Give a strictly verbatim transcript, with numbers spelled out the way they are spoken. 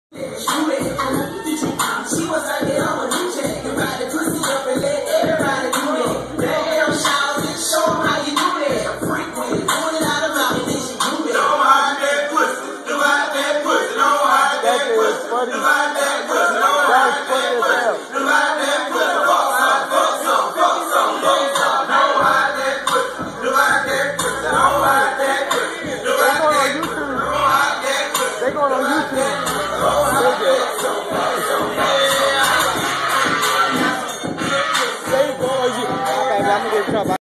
She was like that on a new check. You ride the pussy up and let everybody do that. Damn, shout it, show them how you do that. Freak with it, pull it out of mouth and then she do it. Don't hide that pussy, don't hide that pussy, don't hide that pussy, don't hide that pussy, don't hide that pussy, don't hide that pussy, fuck some, fuck some, fuck some, fuck some. Don't hide that pussy, don't hide that pussy, don't hide that pussy, don't hide that pussy, don't hide that pussy. They going on YouTube.